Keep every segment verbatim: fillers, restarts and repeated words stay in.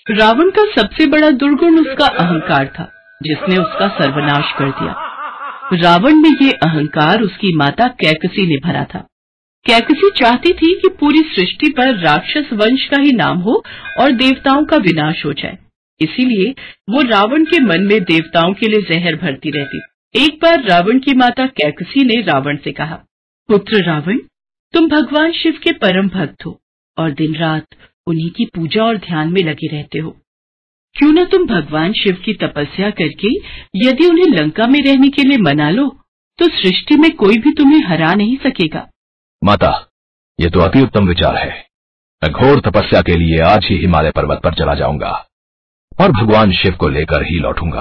रावण का सबसे बड़ा दुर्गुण उसका अहंकार था, जिसने उसका सर्वनाश कर दिया। रावण में ये अहंकार उसकी माता कैकसी ने भरा था। कैकसी चाहती थी कि पूरी सृष्टि पर राक्षस वंश का ही नाम हो और देवताओं का विनाश हो जाए। इसीलिए वो रावण के मन में देवताओं के लिए जहर भरती रहती। एक बार रावण की माता कैकसी ने रावण से कहा, पुत्र रावण, तुम भगवान शिव के परम भक्त हो और दिन रात उन्हीं की पूजा और ध्यान में लगे रहते हो। क्यों न तुम भगवान शिव की तपस्या करके यदि उन्हें लंका में रहने के लिए मना लो तो सृष्टि में कोई भी तुम्हें हरा नहीं सकेगा। माता, ये तो अति उत्तम विचार है। मैं घोर तपस्या के लिए आज ही हिमालय पर्वत पर चला जाऊंगा और भगवान शिव को लेकर ही लौटूंगा।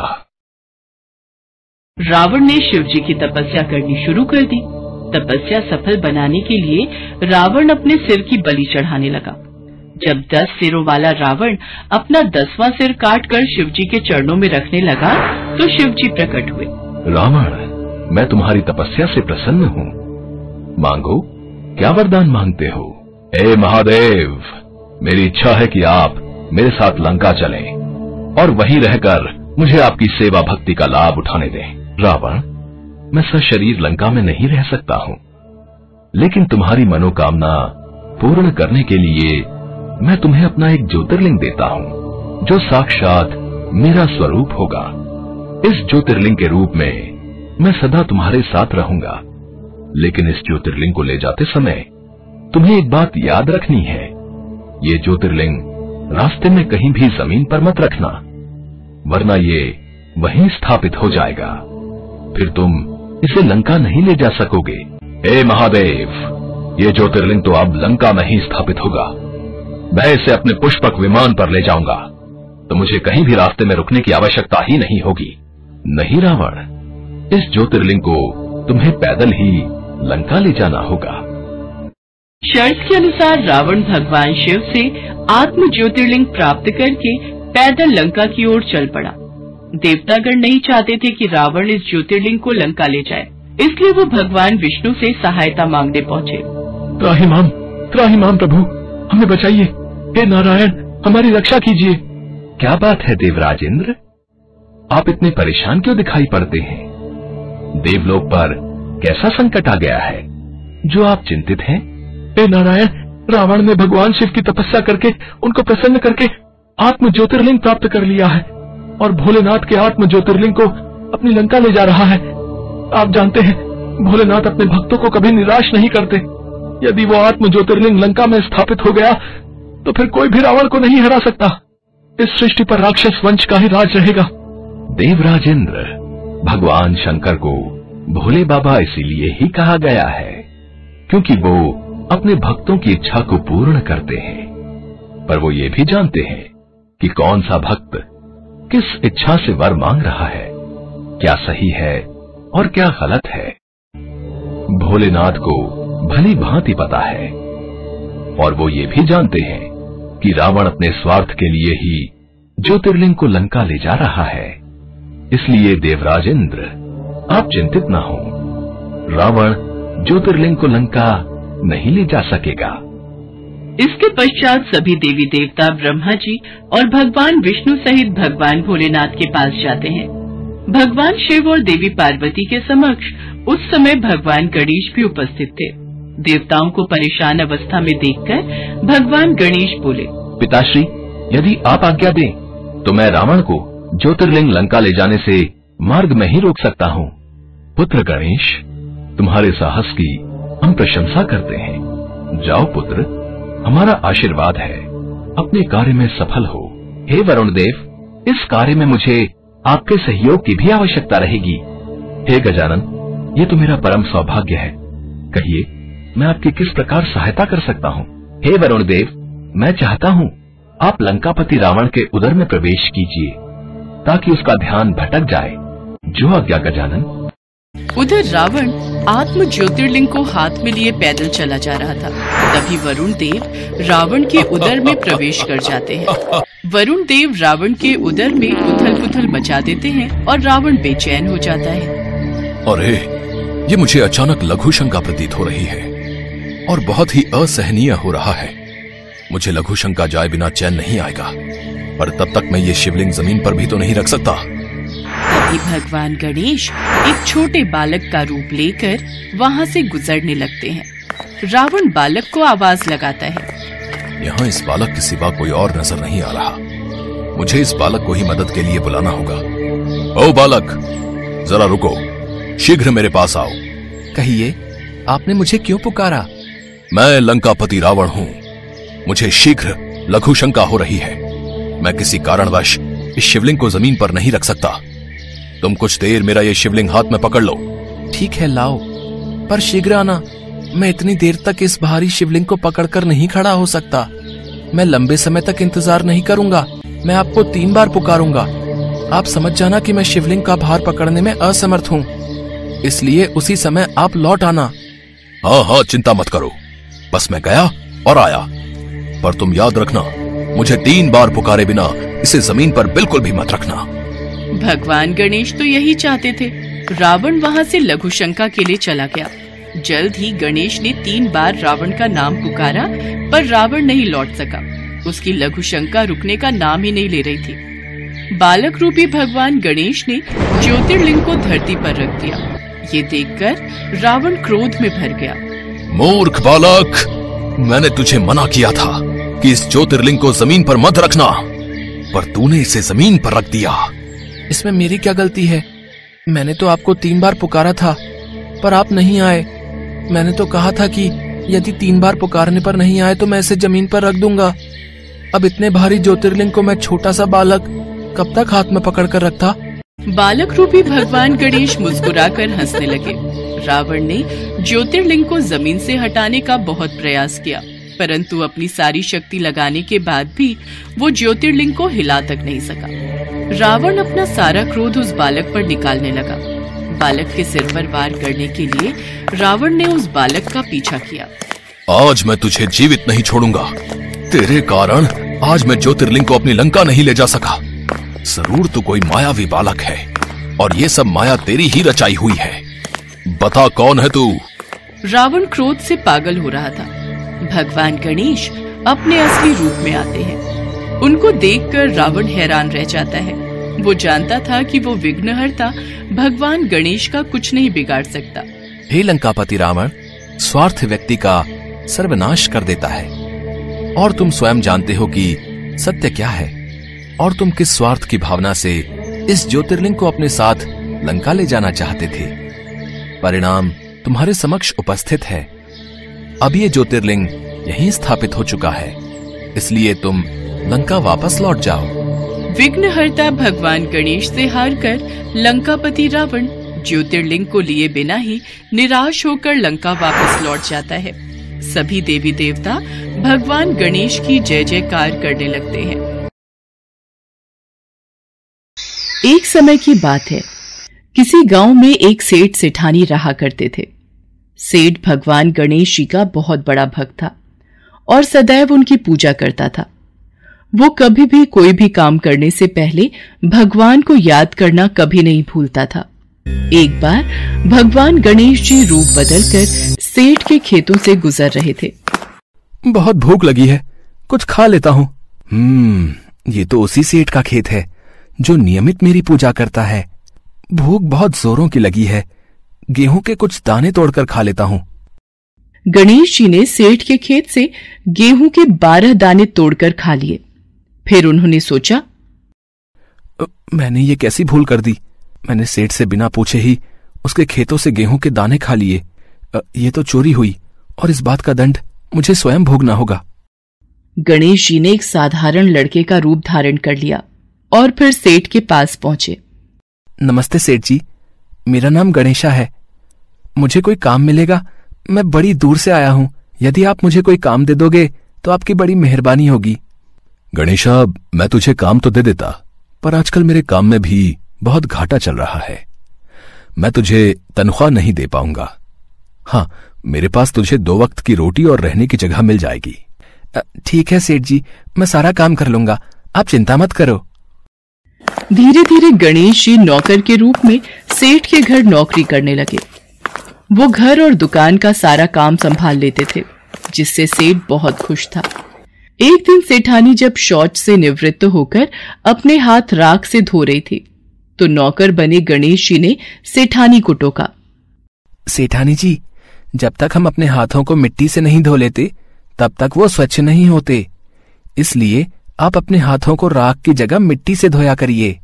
रावण ने शिव जी की तपस्या करनी शुरू कर दी। तपस्या सफल बनाने के लिए रावण अपने सिर की बलि चढ़ाने लगा। जब दस सिरों वाला रावण अपना दसवां सिर काटकर शिव जी के चरणों में रखने लगा तो शिव जी प्रकट हुए। रावण, मैं तुम्हारी तपस्या से प्रसन्न हूँ। मांगो, क्या वरदान मांगते हो? हे महादेव, मेरी इच्छा है कि आप मेरे साथ लंका चलें और वहीं रहकर मुझे आपकी सेवा भक्ति का लाभ उठाने दें। रावण, मैं सशरीर लंका में नहीं रह सकता हूँ, लेकिन तुम्हारी मनोकामना पूर्ण करने के लिए मैं तुम्हें अपना एक ज्योतिर्लिंग देता हूँ, जो साक्षात मेरा स्वरूप होगा। इस ज्योतिर्लिंग के रूप में मैं सदा तुम्हारे साथ रहूंगा, लेकिन इस ज्योतिर्लिंग को ले जाते समय तुम्हें एक बात याद रखनी है। ये ज्योतिर्लिंग रास्ते में कहीं भी जमीन पर मत रखना, वरना ये वहीं स्थापित हो जाएगा। फिर तुम इसे लंका नहीं ले जा सकोगे। हे महादेव, ये ज्योतिर्लिंग तो अब लंका में ही स्थापित होगा। मैं इसे अपने पुष्पक विमान पर ले जाऊंगा, तो मुझे कहीं भी रास्ते में रुकने की आवश्यकता ही नहीं होगी। नहीं रावण, इस ज्योतिर्लिंग को तुम्हें पैदल ही लंका ले जाना होगा। शर्त के अनुसार रावण भगवान शिव से आत्म ज्योतिर्लिंग प्राप्त करके पैदल लंका की ओर चल पड़ा। देवतागण नहीं चाहते थे कि रावण इस ज्योतिर्लिंग को लंका ले जाए, इसलिए वो भगवान विष्णु से सहायता मांगने पहुंचे। त्राहिमाम, त्राहिमाम प्रभु, हमें बचाइए। हे नारायण, हमारी रक्षा कीजिए। क्या बात है देवराज इंद्र, आप इतने परेशान क्यों दिखाई पड़ते हैं? देवलोक पर कैसा संकट आ गया है जो आप चिंतित हैं? हे नारायण, रावण ने भगवान शिव की तपस्या करके उनको प्रसन्न करके आत्म ज्योतिर्लिंग प्राप्त कर लिया है और भोलेनाथ के आत्म ज्योतिर्लिंग को अपनी लंका ले जा रहा है। आप जानते हैं, भोलेनाथ अपने भक्तों को कभी निराश नहीं करते। यदि वो आत्म ज्योतिर्लिंग लंका में स्थापित हो गया तो फिर कोई भी रावण को नहीं हरा सकता। इस सृष्टि पर राक्षस वंश का ही राज रहेगा। देवराज इंद्र, भगवान शंकर को भोले बाबा इसीलिए ही कहा गया है क्योंकि वो अपने भक्तों की इच्छा को पूर्ण करते हैं, पर वो ये भी जानते हैं कि कौन सा भक्त किस इच्छा से वर मांग रहा है, क्या सही है और क्या गलत है। भोलेनाथ को भली भांति पता है और वो ये भी जानते हैं कि रावण अपने स्वार्थ के लिए ही ज्योतिर्लिंग को लंका ले जा रहा है। इसलिए देवराज इंद्र, आप चिंतित न हो, रावण ज्योतिर्लिंग को लंका नहीं ले जा सकेगा। इसके पश्चात सभी देवी देवता ब्रह्मा जी और भगवान विष्णु सहित भगवान भोलेनाथ के पास जाते हैं। भगवान शिव और देवी पार्वती के समक्ष उस समय भगवान गणेश भी उपस्थित थे। देवताओं को परेशान अवस्था में देखकर भगवान गणेश बोले, पिताश्री, यदि आप आज्ञा दें तो मैं रावण को ज्योतिर्लिंग लंका ले जाने से मार्ग में ही रोक सकता हूँ। पुत्र गणेश, तुम्हारे साहस की हम प्रशंसा करते हैं। जाओ पुत्र, हमारा आशीर्वाद है, अपने कार्य में सफल हो। हे वरुण देव, इस कार्य में मुझे आपके सहयोग की भी आवश्यकता रहेगी। हे गजानन, ये तो मेरा परम सौभाग्य है। कहिए, मैं आपकी किस प्रकार सहायता कर सकता हूँ? हे वरुण देव, मैं चाहता हूँ आप लंकापति रावण के उदर में प्रवेश कीजिए ताकि उसका ध्यान भटक जाए। जो आज्ञा गजानन। उधर रावण आत्म ज्योतिर्लिंग को हाथ में लिए पैदल चला जा रहा था। तभी वरुण देव रावण के उदर में प्रवेश कर जाते हैं। वरुण देव रावण के उदर में उथल पुथल मचा देते हैं और रावण बेचैन हो जाता है। अरे, ये मुझे अचानक लघु शंका प्रतीत हो रही है और बहुत ही असहनीय हो रहा है। मुझे लघु शंका जाए बिना चैन नहीं आएगा, पर तब तक मैं ये शिवलिंग जमीन पर भी तो नहीं रख सकता। तभी भगवान गणेश एक छोटे बालक का रूप लेकर वहाँ से गुजरने लगते हैं। रावण बालक को आवाज लगाता है, यहाँ इस बालक के सिवा कोई और नजर नहीं आ रहा। मुझे इस बालक को ही मदद के लिए बुलाना होगा। ओ बालक, जरा रुको, शीघ्र मेरे पास आओ। कहिए, आपने मुझे क्यों पुकारा? मैं लंकापति रावण हूँ। मुझे शीघ्र लघु शंका हो रही है। मैं किसी कारणवश इस शिवलिंग को जमीन पर नहीं रख सकता। तुम कुछ देर मेरा ये शिवलिंग हाथ में पकड़ लो। ठीक है, लाओ, पर शीघ्र आना। मैं इतनी देर तक इस भारी शिवलिंग को पकड़कर नहीं खड़ा हो सकता। मैं लंबे समय तक इंतजार नहीं करूंगा। मैं आपको तीन बार पुकारूंगा। आप समझ जाना कि मैं शिवलिंग का भार पकड़ने में असमर्थ हूँ, इसलिए उसी समय आप लौट आना। हाँ हाँ, चिंता मत करो, बस मैं गया और आया। पर तुम याद रखना, मुझे तीन बार पुकारे बिना इसे जमीन पर बिल्कुल भी मत रखना। भगवान गणेश तो यही चाहते थे। रावण वहाँ से लघु शंका के लिए चला गया। जल्द ही गणेश ने तीन बार रावण का नाम पुकारा, पर रावण नहीं लौट सका। उसकी लघु शंका रुकने का नाम ही नहीं ले रही थी। बालक रूपी भगवान गणेश ने ज्योतिर्लिंग को धरती पर रख दिया। ये देखकर रावण क्रोध में भर गया। मूर्ख बालक, मैंने तुझे मना किया था कि इस ज्योतिर्लिंग को जमीन पर मत रखना, पर तूने इसे जमीन पर रख दिया। इसमें मेरी क्या गलती है? मैंने तो आपको तीन बार पुकारा था, पर आप नहीं आए। मैंने तो कहा था कि यदि तीन बार पुकारने पर नहीं आए तो मैं इसे जमीन पर रख दूंगा। अब इतने भारी ज्योतिर्लिंग को मैं छोटा सा बालक कब तक हाथ में पकड़ कर रखता? बालक रूपी भगवान गणेश मुस्कुराकर हंसने लगे। रावण ने ज्योतिर्लिंग को जमीन से हटाने का बहुत प्रयास किया, परंतु अपनी सारी शक्ति लगाने के बाद भी वो ज्योतिर्लिंग को हिला तक नहीं सका। रावण अपना सारा क्रोध उस बालक पर निकालने लगा। बालक के सिर पर वार करने के लिए रावण ने उस बालक का पीछा किया। आज मैं तुझे जीवित नहीं छोड़ूंगा। तेरे कारण आज मैं ज्योतिर्लिंग को अपनी लंका नहीं ले जा सका। जरूर तू कोई मायावी बालक है, और ये सब माया तेरी ही रचाई हुई है। बता, कौन है तू? रावण क्रोध से पागल हो रहा था। भगवान गणेश अपने असली रूप में आते हैं। उनको देखकर रावण हैरान रह जाता है। वो जानता था कि वो विघ्नहर्ता भगवान गणेश का कुछ नहीं बिगाड़ सकता। हे लंकापति रावण, स्वार्थ व्यक्ति का सर्वनाश कर देता है, और तुम स्वयं जानते हो कि सत्य क्या है, और तुम किस स्वार्थ की भावना से इस ज्योतिर्लिंग को अपने साथ लंका ले जाना चाहते थे। परिणाम तुम्हारे समक्ष उपस्थित है। अब ये ज्योतिर्लिंग यहीं स्थापित हो चुका है, इसलिए तुम लंका वापस लौट जाओ। विघ्नहर्ता भगवान गणेश से हारकर लंकापति रावण ज्योतिर्लिंग को लिए बिना ही निराश होकर लंका वापस लौट जाता है। सभी देवी देवता भगवान गणेश की जय जयकार करने लगते हैं। एक समय की बात है। किसी गांव में एक सेठ सेठानी रहा करते थे। सेठ भगवान गणेश जी का बहुत बड़ा भक्त था और सदैव उनकी पूजा करता था। वो कभी भी कोई भी काम करने से पहले भगवान को याद करना कभी नहीं भूलता था। एक बार भगवान गणेश जी रूप बदलकर सेठ के खेतों से गुजर रहे थे। बहुत भूख लगी है, कुछ खा लेता हूँ। हम्म, ये तो उसी सेठ का खेत है जो नियमित मेरी पूजा करता है। भूख बहुत जोरों की लगी है, गेहूं के कुछ दाने तोड़कर खा लेता हूँ। गणेश जी ने सेठ के खेत से गेहूं के बारह दाने तोड़कर खा लिए। फिर उन्होंने सोचा, मैंने ये कैसी भूल कर दी। मैंने सेठ से बिना पूछे ही उसके खेतों से गेहूं के दाने खा लिए। ये तो चोरी हुई, और इस बात का दंड मुझे स्वयं भोगना होगा। गणेश जी ने एक साधारण लड़के का रूप धारण कर लिया और फिर सेठ के पास पहुंचे। नमस्ते सेठ जी, मेरा नाम गणेशा है। मुझे कोई काम मिलेगा? मैं बड़ी दूर से आया हूँ। यदि आप मुझे कोई काम दे दोगे तो आपकी बड़ी मेहरबानी होगी। गणेशा, मैं तुझे काम तो दे देता, पर आजकल मेरे काम में भी बहुत घाटा चल रहा है। मैं तुझे तनख्वाह नहीं दे पाऊंगा। हाँ, मेरे पास तुझे दो वक्त की रोटी और रहने की जगह मिल जाएगी। ठीक है सेठ जी, मैं सारा काम कर लूंगा, आप चिंता मत करो। धीरे धीरे गणेश जी नौकर के रूप में सेठ के घर नौकरी करने लगे। वो घर और दुकान का सारा काम संभाल लेते थे, जिससे सेठ बहुत खुश था। एक दिन सेठानी जब शौच से निवृत्त होकर अपने हाथ राख से धो रही थी तो नौकर बने गणेश जी ने सेठानी को टोका। सेठानी जी, जब तक हम अपने हाथों को मिट्टी से नहीं धो लेते तब तक वो स्वच्छ नहीं होते, इसलिए आप अपने हाथों को राख की जगह मिट्टी से धोया करिए।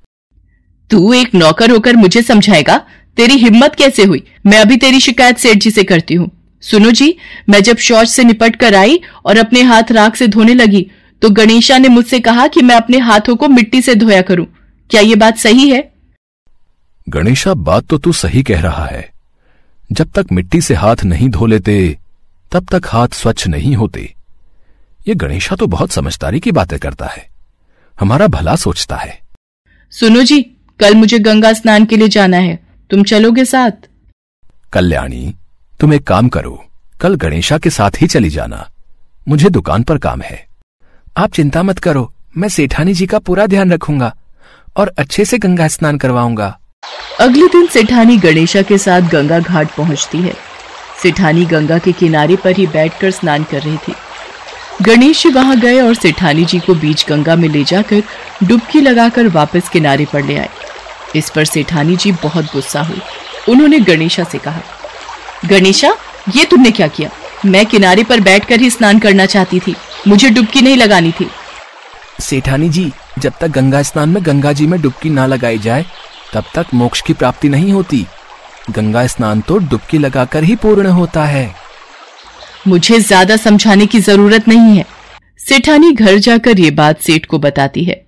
तू एक नौकर होकर मुझे समझाएगा? तेरी हिम्मत कैसे हुई? मैं अभी तेरी शिकायत सेठ जी से करती हूँ। सुनो जी, मैं जब शौच से निपट कर आई और अपने हाथ राख से धोने लगी तो गणेशा ने मुझसे कहा कि मैं अपने हाथों को मिट्टी से धोया करूं। क्या ये बात सही है? गणेशा, बात तो तू सही कह रहा है। जब तक मिट्टी से हाथ नहीं धो लेते तब तक हाथ स्वच्छ नहीं होते। ये गणेशा तो बहुत समझदारी की बातें करता है, हमारा भला सोचता है। सुनो जी, कल मुझे गंगा स्नान के लिए जाना है, तुम चलोगे साथ? कल्याणी, तुम एक काम करो, कल गणेशा के साथ ही चली जाना, मुझे दुकान पर काम है। आप चिंता मत करो, मैं सेठानी जी का पूरा ध्यान रखूंगा और अच्छे से गंगा स्नान करवाऊंगा। अगले दिन सेठानी गणेशा के साथ गंगा घाट पहुंचती है। सेठानी गंगा के किनारे पर ही बैठकर स्नान कर रही थी। गणेश जी वहां गए और सेठानी जी को बीच गंगा में ले जाकर डुबकी लगाकर वापस किनारे पर ले आए। इस पर सेठानी जी बहुत गुस्सा हुई। उन्होंने गणेशा से कहा, गणेशा, ये तुमने क्या किया? मैं किनारे पर बैठकर ही स्नान करना चाहती थी, मुझे डुबकी नहीं लगानी थी। सेठानी जी, जब तक गंगा स्नान में गंगा जी में डुबकी ना लगाई जाए तब तक मोक्ष की प्राप्ति नहीं होती। गंगा स्नान तो डुबकी लगाकर ही पूर्ण होता है। मुझे ज्यादा समझाने की जरूरत नहीं है। सेठानी घर जाकर ये बात सेठ को बताती है।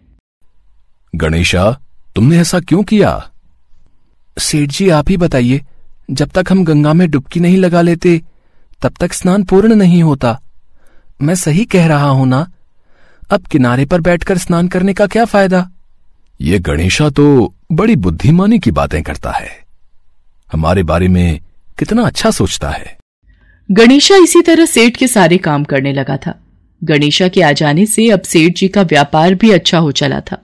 गणेशा, तुमने ऐसा क्यों किया? सेठ जी, आप ही बताइए, जब तक हम गंगा में डुबकी नहीं लगा लेते तब तक स्नान पूर्ण नहीं होता। मैं सही कह रहा हूं ना? अब किनारे पर बैठकर स्नान करने का क्या फायदा? ये गणेशा तो बड़ी बुद्धिमानी की बातें करता है, हमारे बारे में कितना अच्छा सोचता है। गणेशा इसी तरह सेठ के सारे काम करने लगा था। गणेशा के आ जाने से अब सेठ जी का व्यापार भी अच्छा हो चला था।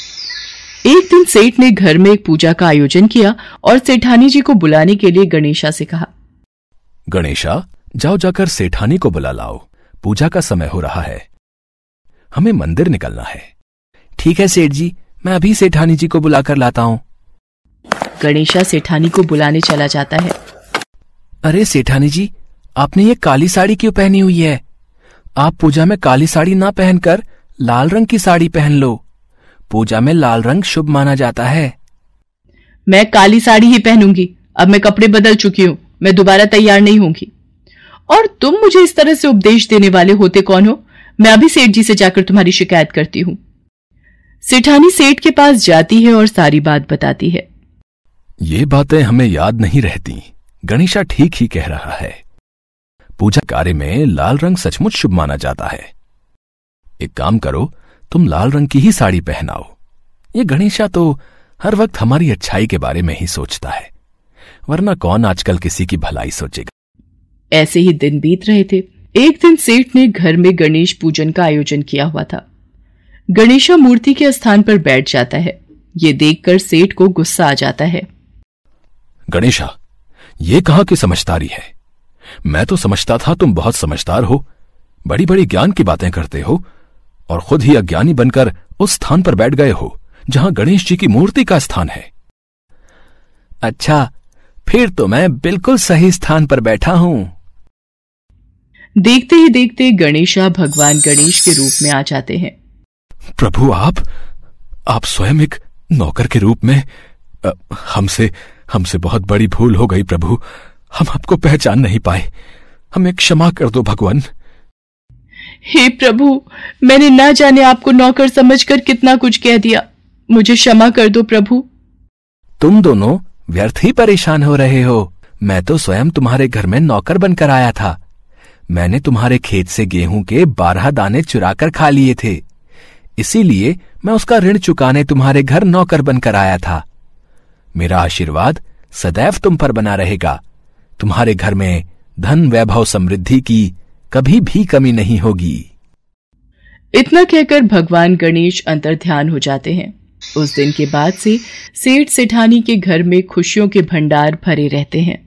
एक दिन सेठ ने घर में एक पूजा का आयोजन किया और सेठानी जी को बुलाने के लिए गणेशा से कहा, गणेशा, जाओ जाकर सेठानी को बुला लाओ, पूजा का समय हो रहा है, हमें मंदिर निकलना है। ठीक है सेठ जी, मैं अभी सेठानी जी को बुलाकर लाता हूं। गणेशा सेठानी को बुलाने चला जाता है। अरे सेठानी जी, आपने ये काली साड़ी क्यों पहनी हुई है? आप पूजा में काली साड़ी ना पहनकर लाल रंग की साड़ी पहन लो। पूजा में लाल रंग शुभ माना जाता है। मैं काली साड़ी ही पहनूंगी, अब मैं कपड़े बदल चुकी हूं, मैं दोबारा तैयार नहीं होंगी। और तुम मुझे इस तरह से उपदेश देने वाले होते कौन हो? मैं अभी सेठ जी से जाकर तुम्हारी शिकायत करती हूं। सेठानी सेठ के पास जाती है और सारी बात बताती है। ये बातें हमें याद नहीं रहती, गणेशा ठीक ही कह रहा है। पूजा कार्य में लाल रंग सचमुच शुभ माना जाता है। एक काम करो, तुम लाल रंग की ही साड़ी पहनाओ। ये गणेशा तो हर वक्त हमारी अच्छाई के बारे में ही सोचता है, वरना कौन आजकल किसी की भलाई सोचेगा। ऐसे ही दिन बीत रहे थे। एक दिन सेठ ने घर में गणेश पूजन का आयोजन किया हुआ था। गणेशा मूर्ति के स्थान पर बैठ जाता है। ये देखकर सेठ को गुस्सा आ जाता है। गणेशा, ये कहां की समझदारी है? मैं तो समझता था तुम बहुत समझदार हो, बड़ी बड़ी ज्ञान की बातें करते हो, और खुद ही अज्ञानी बनकर उस स्थान पर बैठ गए हो जहां गणेश जी की मूर्ति का स्थान है। अच्छा, फिर तो मैं बिल्कुल सही स्थान पर बैठा हूं। देखते ही देखते गणेशा भगवान गणेश के रूप में आ जाते हैं। प्रभु, आप आप स्वयं एक नौकर के रूप में, हमसे हमसे बहुत बड़ी भूल हो गई प्रभु, हम आपको पहचान नहीं पाए, हमें क्षमा कर दो भगवान। हे प्रभु, मैंने ना जाने आपको नौकर समझकर कितना कुछ कह दिया, मुझे क्षमा कर दो प्रभु। तुम दोनों व्यर्थ ही परेशान हो रहे हो। मैं तो स्वयं तुम्हारे घर में नौकर बनकर आया था। मैंने तुम्हारे खेत से गेहूं के बारह दाने चुराकर खा लिए थे, इसीलिए मैं उसका ऋण चुकाने तुम्हारे घर नौकर बनकर आया था। मेरा आशीर्वाद सदैव तुम पर बना रहेगा। तुम्हारे घर में धन, वैभव, समृद्धि की कभी भी कमी नहीं होगी। इतना कहकर भगवान गणेश अंतर्ध्यान हो जाते हैं। उस दिन के बाद से सेठ सेठानी के घर में खुशियों के भंडार भरे रहते हैं।